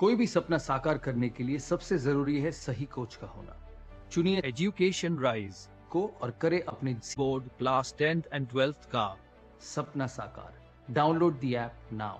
कोई भी सपना साकार करने के लिए सबसे जरूरी है सही कोच का होना। चुनिए एजुकेशन राइज को और करे अपने board class 10th and 12th का सपना साकार। Download the app now.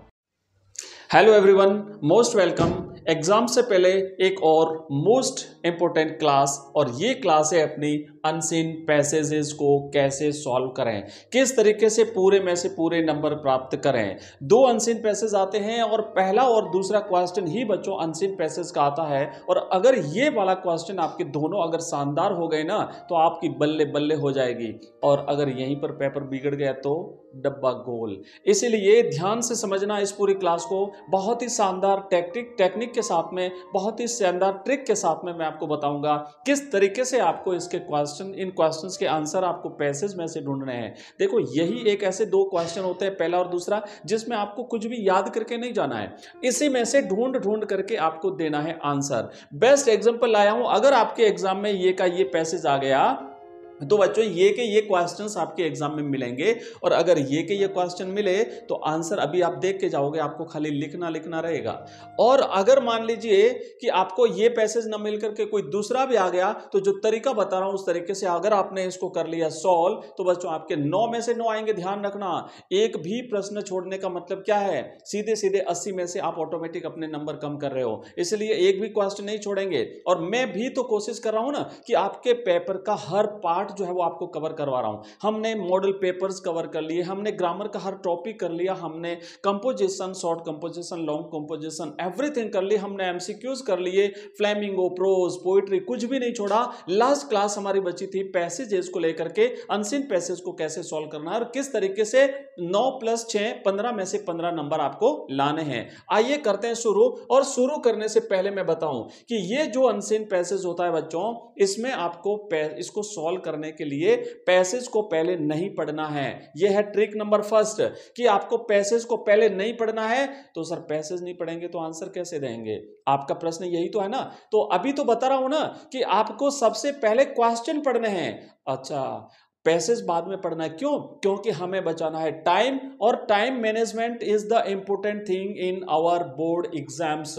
Hello everyone, most welcome. Exam से पहले एक और मोस्ट इंपॉर्टेंट क्लास, और ये क्लास है अपनी अनसीन पैसेजेस को कैसे सॉल्व करें, किस तरीके से पूरे में से पूरे नंबर प्राप्त करें। दो अनसीन पैसेज आते हैं और पहला और दूसरा क्वेश्चन ही बच्चों अनसीन पैसेज का आता है। और अगर ये वाला क्वेश्चन आपके दोनों अगर शानदार हो गए ना तो आपकी बल्ले बल्ले हो जाएगी, और अगर यहीं पर पेपर बिगड़ गया तो डब्बा गोल। इसीलिए ध्यान से समझना इस पूरी क्लास को। बहुत ही शानदार टेक्निक के साथ में, बहुत ही शानदार ट्रिक के साथ में मैं आपको बताऊंगा किस तरीके से आपको इसके इन क्वेश्चंस के आंसर आपको पैसेज में से ढूंढने हैं। देखो, यही एक ऐसे दो क्वेश्चन होते हैं, पहला और दूसरा, जिसमें आपको कुछ भी याद करके नहीं जाना है, इसी में से ढूंढ ढूंढ करके आपको देना है आंसर। बेस्ट एग्जांपल लाया हूं। अगर आपके एग्जाम में ये का ये पैसेज आ गया तो बच्चों ये के ये क्वेश्चंस आपके एग्जाम में मिलेंगे, और अगर ये के ये क्वेश्चन मिले तो आंसर अभी आप देख के जाओगे, आपको खाली लिखना रहेगा। और अगर मान लीजिए कि आपको ये पैसेज ना मिल करके कोई दूसरा भी आ गया, तो जो तरीका बता रहा हूं उस तरीके से अगर आपने इसको कर लिया सॉल्व, तो बच्चों आपके 9 में से 9 आएंगे। ध्यान रखना, एक भी प्रश्न छोड़ने का मतलब क्या है, सीधे सीधे 80 में से आप ऑटोमेटिक अपने नंबर कम कर रहे हो, इसलिए एक भी क्वेश्चन नहीं छोड़ेंगे। और मैं भी तो कोशिश कर रहा हूं ना कि आपके पेपर का हर पार्ट जो है वो आपको कवर करवा रहा हूं। हमने मॉडल पेपर्स कवर कर लिए, हमने ग्रामर का हर टॉपिक कर लिया, हमने composition, short composition, long composition, everything कर ली, हमने एमसीक्यूज कर लिए, फ्लेमिंगो, प्रोज, पोइट्री, कुछ भी नहीं छोड़ा। लास्ट क्लास हमारी बची थी पैसेजेस को लेकर के, अनसीन पैसेज को कैसे सॉल्व करना है और किस तरीके से 9 + 6 15 में से 15 नंबर आपको लाने हैं। आइए करते हैं शुरू। और शुरू करने से पहले मैं बताऊं कि ये जो अनसीन पैसेज होता है बच्चों, इसमें आपको इसको सॉल्व करने के लिए पैसेज को पहले नहीं पढ़ना है। यह है ट्रिक नंबर फर्स्ट कि आपको पैसेज को पहले नहीं पढ़ना है। तो सर पैसेज नहीं पढ़ेंगे तो आंसर कैसे देंगे, आपका प्रश्न यही तो है ना। तो अभी तो बता रहा हूं ना कि आपको सबसे पहले क्वेश्चन पढ़ने हैं। अच्छा, पैसेज बाद में पढ़ना है, क्यों? क्योंकि हमें बचाना है टाइम, और time management is the important thing in our board exams.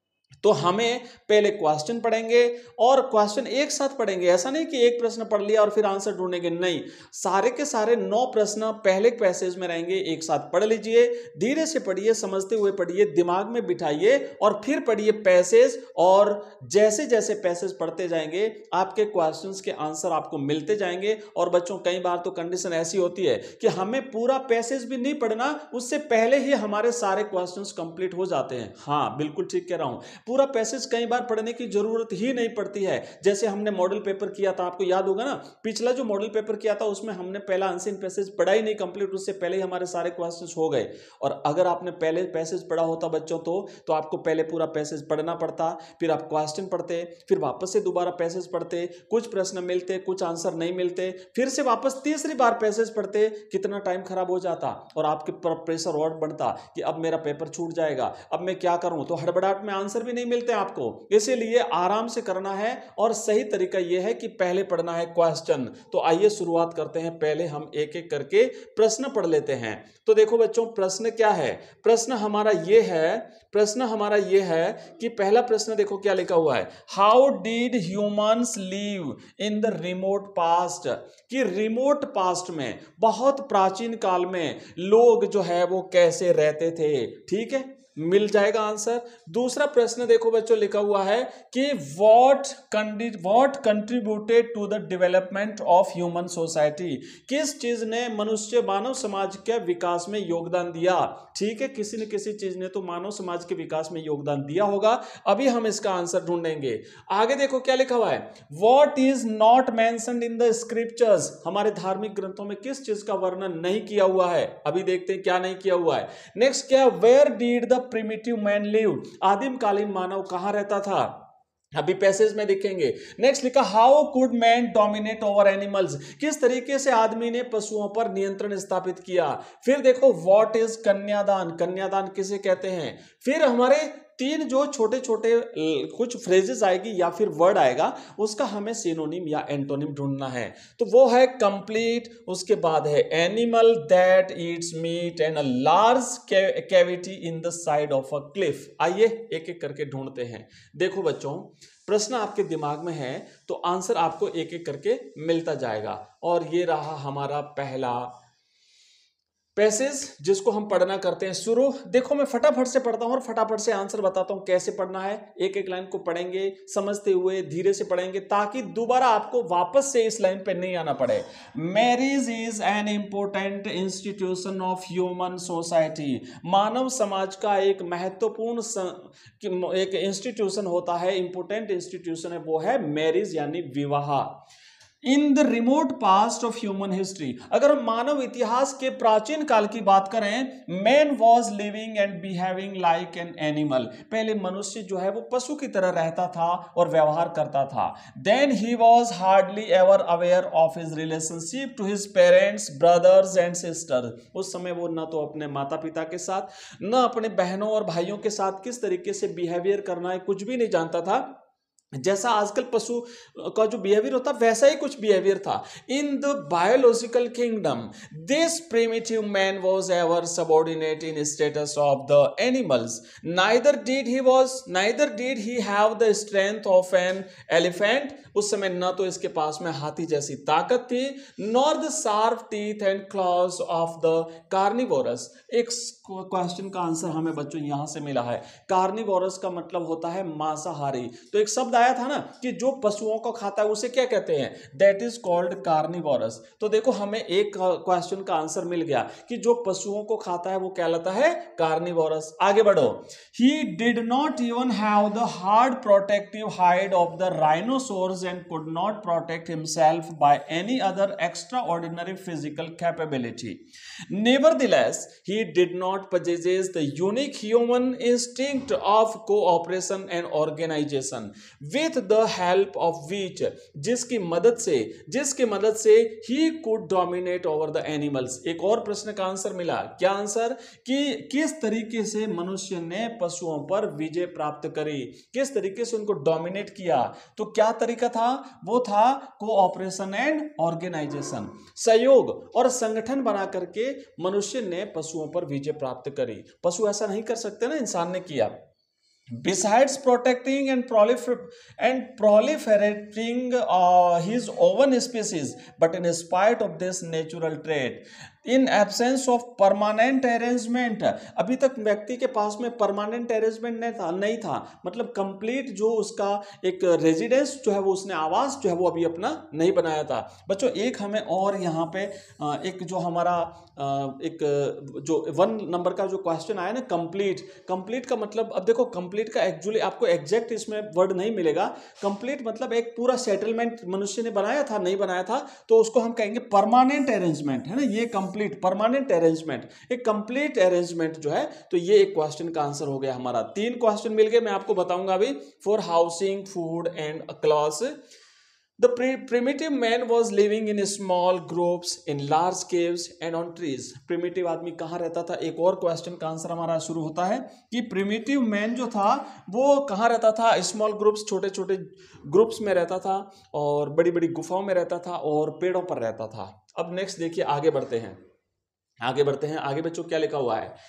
तो हमें पहले क्वेश्चन पढ़ेंगे और क्वेश्चन एक साथ पढ़ेंगे। ऐसा नहीं कि एक प्रश्न पढ़ लिया और फिर आंसर ढूंढेंगे, नहीं, सारे के सारे 9 प्रश्न पहले पैसेज में रहेंगे, एक साथ पढ़ लीजिए। धीरे से पढ़िए, समझते हुए पढ़िए, दिमाग में बिठाइए और फिर पढ़िए पैसेज। और जैसे जैसे पैसेज पढ़ते जाएंगे आपके क्वेश्चंस के आंसर आपको मिलते जाएंगे। और बच्चों, कई बार तो कंडीशन ऐसी होती है कि हमें पूरा पैसेज भी नहीं पढ़ना, उससे पहले ही हमारे सारे क्वेश्चंस कंप्लीट हो जाते हैं। हाँ, बिल्कुल ठीक कह रहा हूं, पूरा पैसेज कई बार पढ़ने की जरूरत ही नहीं पड़ती है। जैसे हमने मॉडल पेपर किया था, आपको याद होगा ना, पिछला जो मॉडल पेपर किया था उसमें हमने पहला अनसीन पैसेज पढ़ा ही नहीं कंप्लीट, उससे पहले ही हमारे सारे क्वेश्चंस हो गए। और अगर आपने पहले पैसेज पढ़ा होता बच्चों तो आपको पहले पूरा पैसेज पढ़ना पड़ता, फिर आप क्वेश्चन पढ़ते, फिर वापस से दोबारा पैसेज पढ़ते, कुछ प्रश्न मिलते, कुछ आंसर नहीं मिलते, फिर से वापस तीसरी बार पैसेज पढ़ते, कितना टाइम खराब हो जाता और आपके प्रेशर और बढ़ता कि अब मेरा पेपर छूट जाएगा, अब मैं क्या करूं। तो हड़बड़ाहट में आंसर भी नहीं मिलते आपको, इसीलिए आराम से करना है। और सही तरीका यह है कि पहले पढ़ना है क्वेश्चन। तो आइए शुरुआत करते हैं, पहले हम एक एक करके प्रश्न पढ़ लेते हैं। तो देखो बच्चों, प्रश्न क्या है, प्रश्न हमारा यह है कि पहला प्रश्न देखो क्या लिखा हुआ है, how did humans live in the remote past. कि रिमोट पास्ट में, बहुत प्राचीन काल में लोग जो है वो कैसे रहते थे। ठीक है, मिल जाएगा आंसर। दूसरा प्रश्न देखो बच्चों लिखा हुआ है कि what contributed to the development of human society. किस चीज ने मानव समाज के विकास में योगदान दिया। ठीक है, किसी न किसी चीज ने तो मानव समाज के विकास में योगदान दिया होगा। अभी हम इसका आंसर ढूंढेंगे। आगे देखो क्या लिखा हुआ है, what is not mentioned in the scriptures. हमारे धार्मिक ग्रंथों में किस चीज का वर्णन नहीं किया हुआ है, अभी देखते हैं क्या नहीं किया हुआ है। नेक्स्ट क्या, where did the primitive man live. आदिमकालीन मानव कहां रहता था, अभी पैसेज में दिखेंगे। नेक्स्ट लिखा, how could man dominate over animals. किस तरीके से आदमी ने पशुओं पर नियंत्रण स्थापित किया। फिर देखो, व्हाट इज कन्यादान, कन्यादान किसे कहते हैं। फिर हमारे तीन जो छोटे छोटे कुछ फ्रेजेस आएगी या फिर वर्ड आएगा, उसका हमें सिनोनिम या एंटोनिम ढूंढना है। तो वो है कंप्लीट, उसके बाद है animal that eats meat and a large cavity in the side of a cliff. आइए एक एक करके ढूंढते हैं। देखो बच्चों, प्रश्न आपके दिमाग में है तो आंसर आपको एक एक करके मिलता जाएगा। और ये रहा हमारा पहला पैसेज जिसको हम पढ़ना करते हैं शुरू। देखो मैं फटाफट से पढ़ता हूं और फटाफट से आंसर बताता हूं कैसे पढ़ना है। एक एक लाइन को पढ़ेंगे समझते हुए, धीरे से पढ़ेंगे ताकि दोबारा आपको वापस से इस लाइन पे नहीं आना पड़े। Marriage is an important institution of human society. मानव समाज का एक महत्वपूर्ण एक इंस्टीट्यूशन होता है, इंपॉर्टेंट इंस्टीट्यूशन है, वो है मैरिज यानी विवाह। In the remote past of human history, अगर हम मानव इतिहास के प्राचीन काल की बात करें, man was living and behaving like an animal. पहले मनुष्य जो है वो पशु की तरह रहता था और व्यवहार करता था। Then he was hardly ever aware of his relationship to his parents, brothers and sister. उस समय वो न तो अपने माता पिता के साथ, न अपने बहनों और भाइयों के साथ किस तरीके से बिहेवियर करना है कुछ भी नहीं जानता था। जैसा आजकल पशु का जो बिहेवियर होता वैसा ही कुछ बिहेवियर था। In the biological kingdom this primitive man was ever subordinate in status of the animals, neither did he have the strength of an elephant. उस समय न तो इसके पास में हाथी जैसी ताकत थी, nor the sharp teeth and claws of the carnivorous. एक क्वेश्चन का आंसर हमें बच्चों यहां से मिला है। कार्निवोरस का मतलब होता है मांसाहारी। तो एक शब्द आया था ना कि जो पशुओं को खाता है उसे क्या कहते हैं, दैट इज कॉल्ड कार्निवोरस। तो देखो हमें एक क्वेश्चन का आंसर मिल गया कि जो पशुओं को खाता है वो कहलाता है कार्निवोरस। आगे बढ़ो। He did not even have the hard protective hide of the rhinoceros and could not protect himself by any other extraordinary physical capability. Nevertheless he did not possess the unique human instinct of cooperation and organization with the help of which जिसकी मदद से he could dominate over the animals। एक और प्रश्न का answer मिला। क्या answer? कि किस तरीके से मनुष्य ने पशुओं पर विजय प्राप्त करी, किस तरीके से उनको डोमिनेट किया। तो क्या तरीका था? वो था कोऑपरेशन एंड ऑर्गेनाइजेशन, सहयोग और संगठन बना करके मनुष्य ने पशुओं पर विजय प्राप्त करी। पशु ऐसा नहीं कर सकते ना, इंसान ने किया। Besides protecting and proliferating his own species, but in spite of this natural trait, in absence of permanent arrangement, अभी तक व्यक्ति के पास में परमानेंट अरेंजमेंट नहीं था, मतलब कंप्लीट जो उसका एक रेजिडेंस जो है वो उसने आवास जो है वो अभी अपना नहीं बनाया था। बच्चों एक हमें और यहाँ पे एक जो हमारा एक जो 1 नंबर का जो क्वेश्चन आया ना, कंप्लीट का मतलब, अब देखो कंप्लीट का एक्चुअली आपको एग्जैक्ट इसमें वर्ड नहीं मिलेगा। कंप्लीट मतलब एक पूरा सेटलमेंट मनुष्य ने बनाया था, नहीं बनाया था, तो उसको हम कहेंगे परमानेंट अरेंजमेंट, है ना। ये कंप्लीट परमानेंट अरेंजमेंट, एक कंप्लीट अरेंजमेंट जो है, तो ये एक क्वेश्चन का आंसर हो गया हमारा। 3 क्वेश्चन मिल गए, मैं आपको बताऊंगा अभी। For housing, food and clothes, the primitive man was living in small groups in large caves and on trees। primitive आदमी कहाँ रहता था? एक और क्वेश्चन का आंसर हमारा शुरू होता है कि primitive man जो था वो कहाँ रहता था? स्मॉल ग्रुप्स, छोटे छोटे ग्रुप्स में रहता था और बड़ी बड़ी गुफाओं में रहता था और पेड़ों पर रहता था। अब नेक्स्ट देखिए, आगे बढ़ते हैं। आगे बच्चों क्या लिखा हुआ है?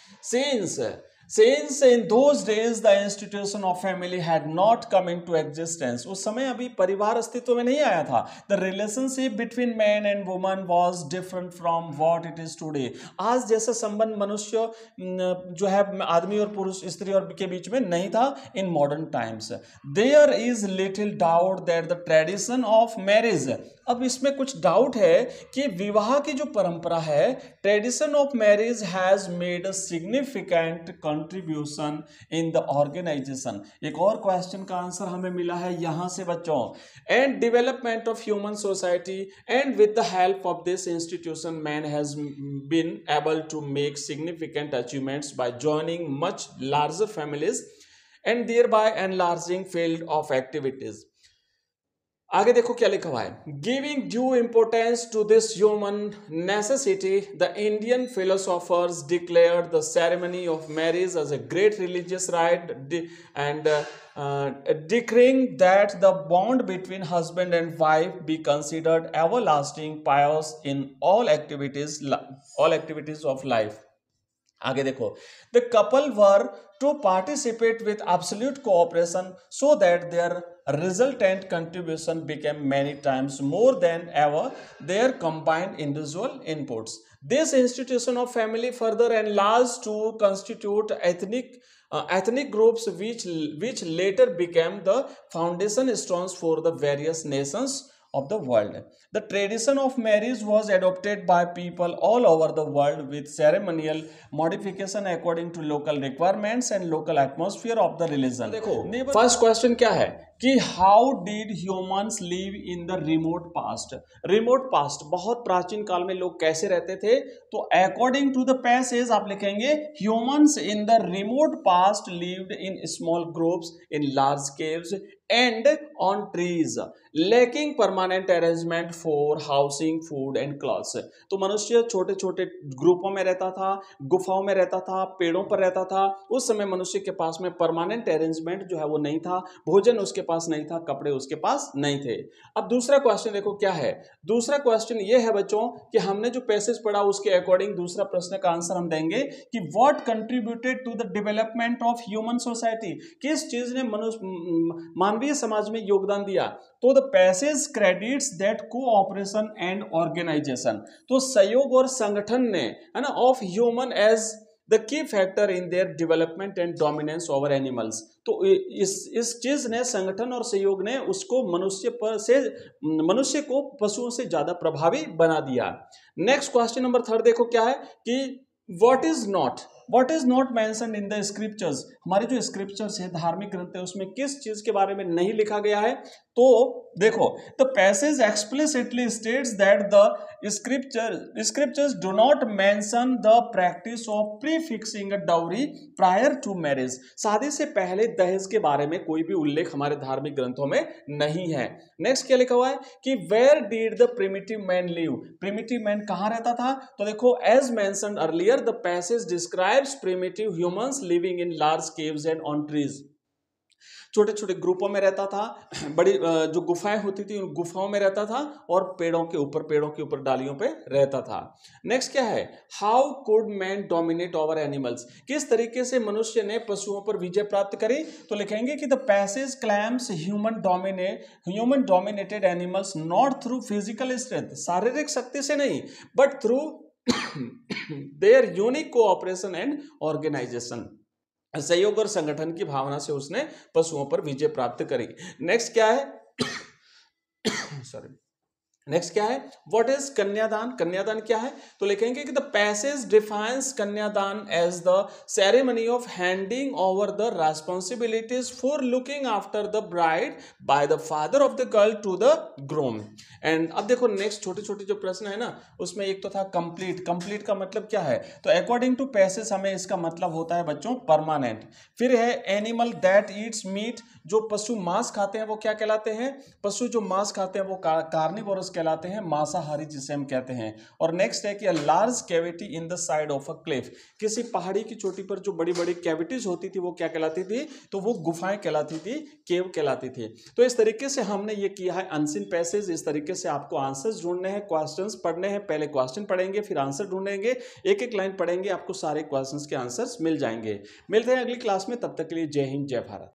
Since in those days the institution of family had not come into existence, उस समय अभी परिवार अस्तित्व में नहीं आया था। The relationship between man and woman was different from what it is today। आज जैसा संबंध मनुष्य जो है आदमी और पुरुष, स्त्री और के बीच में नहीं था in modern times। There is little doubt that the tradition of marriage, अब इसमें कुछ डाउट है कि विवाह की जो परंपरा है, tradition of marriage has made a significant contribution in the organisation. एक और क्वेश्चन का आंसर हमें मिला है यहां से बच्चों। And development of human society and with the help of this institution man has been able to make significant achievements by joining much larger families and thereby enlarging field of activities. आगे देखो क्या लिखा हुआ है, giving due importance to this human necessity the Indian philosophers declared the ceremony of marriage as a great religious rite and decreeing that the bond between husband and wife be considered everlasting pious in all activities of life. आगे देखो, the couple were to participate with absolute cooperation so that their resultant contribution became many times more than ever their combined individual inputs. This institution of family further enlarged to constitute ethnic groups which later became the foundation stones for the various nations of the world. The tradition of marriage was adopted by people all over the world with ceremonial modification according to local requirements and local atmosphere of the religion. देखो first question क्या है कि how did humans live in the remote past. Remote past बहुत प्राचीन काल में लोग कैसे रहते थे, तो अकॉर्डिंग टू द पैसेज आप लिखेंगे humans in the remote past lived in small groups in large caves and on trees lacking permanent arrangement for housing food and clothes. तो मनुष्य छोटे छोटे ग्रुपों में रहता था, गुफाओं में रहता था, पेड़ों पर रहता था. उस समय मनुष्य के पास में परमानेंट अरेंजमेंट जो है वो नहीं था, भोजन उसके पास नहीं था, कपड़े उसके पास नहीं थे. अब दूसरा क्वेश्चन देखो क्या है. दूसरा क्वेश्चन ये है बच्चों कि हमने जो पैसेज पढ़ा उसके अकॉर्डिंग दूसरा प्रश्न का आंसर हम देंगे कि what contributed to the development of human society. किस चीज ने मानवीय समाज में योगदान दिया. तो the passage credits that cooperation and organisation. तो सहयोग और संगठन ने, है ना, of human as the key factor in their development and dominance over animals. तो इस चीज ने, संगठन और सहयोग ने उसको मनुष्य को पशुओं से ज्यादा प्रभावी बना दिया. नेक्स्ट क्वेश्चन नंबर 3 देखो क्या है कि what is not mentioned in the scriptures. हमारे जो स्क्रिप्चर्स है, धार्मिक ग्रंथ है, उसमें किस चीज के बारे में नहीं लिखा गया है. तो देखो, the passage explicitly states that the scriptures do not mention the practice of prefixing a dowry prior to marriage. शादी से पहले दहेज के बारे में कोई भी उल्लेख हमारे धार्मिक ग्रंथों में नहीं है. नेक्स्ट क्या लिखा हुआ है कि where did the primitive man live. Primitive man कहां रहता था. तो देखो, as mentioned earlier the passage describes primitive humans living in large caves and on trees. छोटे छोटे ग्रुपों में रहता था, बड़ी जो गुफाएं होती थी उन गुफाओं में रहता था, और पेड़ों के ऊपर डालियों पे रहता था. नेक्स्ट क्या है, how could man dominate over animals. किस तरीके से मनुष्य ने पशुओं पर विजय प्राप्त करी. तो लिखेंगे कि the passage claims human dominated animals not through physical strength. शारीरिक शक्ति से नहीं, but through their unique cooperation and organisation. सहयोग और संगठन की भावना से उसने पशुओं पर विजय प्राप्त करी. नेक्स्ट क्या है नेक्स्ट क्या है, व्हाट इज कन्यादान. कन्यादान क्या है. तो लिखेंगे कि the passage defines kanyadaan as the ceremony of handing over the responsibilities for looking after the bride by the father of the girl to the groom. And अब देखो नेक्स्ट छोटे छोटे जो प्रश्न है ना, उसमें एक तो था कंप्लीट का मतलब क्या है. तो अकॉर्डिंग टू पैसेज हमें इसका मतलब होता है बच्चों परमानेंट. फिर है एनिमल दैट ईट्स मीट. जो पशु मांस खाते हैं वो क्या कहलाते हैं. पशु जो मांस खाते हैं वो कार्निवोरस कहलाते हैं, मांसाहारी जिसे हम कहते हैं. और नेक्स्ट है कि a large cavity in the side of a cliff. किसी पहाड़ी की चोटी पर जो बड़ी बड़ी कैविटीज होती थी वो क्या कहलाती थी. तो वो गुफाएं कहलाती थी, केव कहलाती थी. तो इस तरीके से हमने ये किया है अनसीन पैसेज. इस तरीके से आपको आंसर्स ढूंढने हैं, क्वेश्चंस पढ़ने हैं. पहले क्वेश्चन पढ़ेंगे, फिर आंसर ढूंढेंगे, एक एक लाइन पढ़ेंगे, आपको सारे क्वेश्चंस के आंसर्स मिल जाएंगे. मिलते हैं अगली क्लास में, तब तक के लिए जय हिंद, जय भारत.